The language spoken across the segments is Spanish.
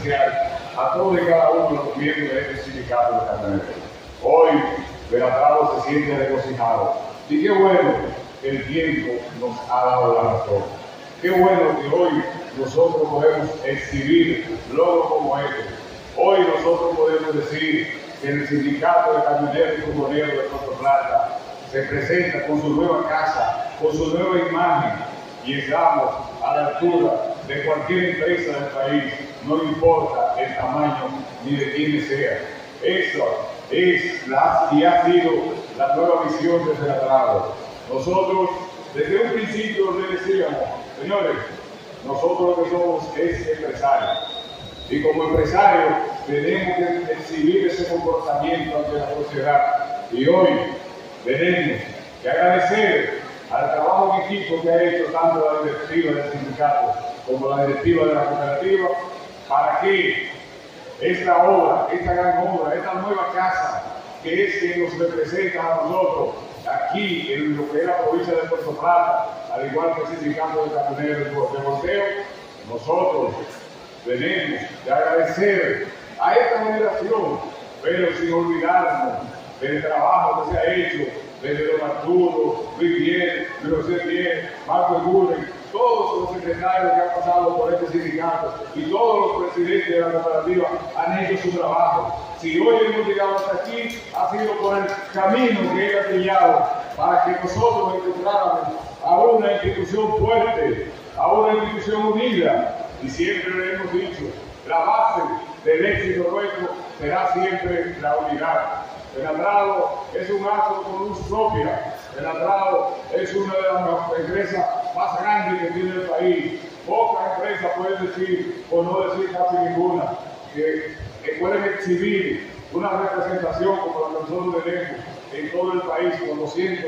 especial a todos y cada uno de los miembros de este sindicato de camioneros. Hoy, Venatrado se siente regocijado. Y qué bueno que el tiempo nos ha dado la razón. Qué bueno que hoy nosotros podemos exhibir logros como este. Hoy nosotros podemos decir que el sindicato de camioneros y furgoneros de Puerto Plata se presenta con su nueva casa, con su nueva imagen, y estamos a la altura de cualquier empresa del país, no importa el tamaño ni de quién sea. Eso es y ha sido la nueva visión de Venatrado. Nosotros desde un principio le decíamos, señores, nosotros lo que somos es empresarios. Y como empresarios tenemos que exhibir ese comportamiento ante la sociedad. Y hoy tenemos que agradecer al trabajo en equipo que ha hecho tanto la directiva del sindicato como la directiva de la cooperativa para que esta obra, esta gran obra, esta nueva casa que es que nos representa a nosotros aquí en lo que es la provincia de Puerto Plata, al igual que el sindicato de camioneros de Volteo, nosotros tenemos que agradecer a esta generación, pero sin olvidarnos del trabajo que se ha hecho desde don Arturo, Luis Bien, José Bien, Marco Guren, todos los secretarios que han pasado por este sindicato y todos los presidentes de la cooperativa han hecho su trabajo. Si hoy hemos llegado hasta aquí, ha sido por el camino que él ha trillado para que nosotros encontráramos a una institución fuerte, a una institución unida. Y siempre le hemos dicho, la base del éxito nuestro será siempre la unidad. Venatrado es un acto con luz propia. Venatrado es una de las empresas más grandes que tiene el país. Pocas empresas pueden decir, o no decir casi ninguna, que pueden exhibir una representación como la que nosotros tenemos en todo el país con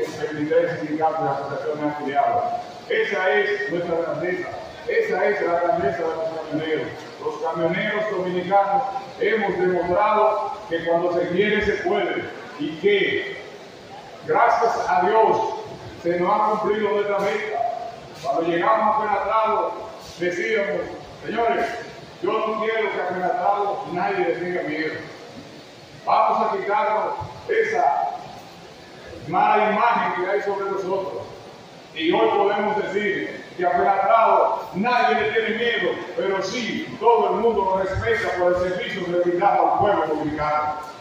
223 sindicatos y asociaciones afiliadas. Esa es nuestra grandeza. Esa es la grandeza de los camioneros. Los camioneros dominicanos hemos demostrado que cuando se quiere se puede y que gracias a Dios se nos ha cumplido nuestra meta. Cuando llegamos a Venatrado decíamos, señores, yo no quiero que a Venatrado nadie le tenga miedo. Vamos a quitarnos esa mala imagen que hay sobre nosotros. Y hoy podemos decir que a Venatrado nadie le tiene miedo, pero sí todo el mundo lo respeta por el servicio que le brindamos al pueblo dominicano.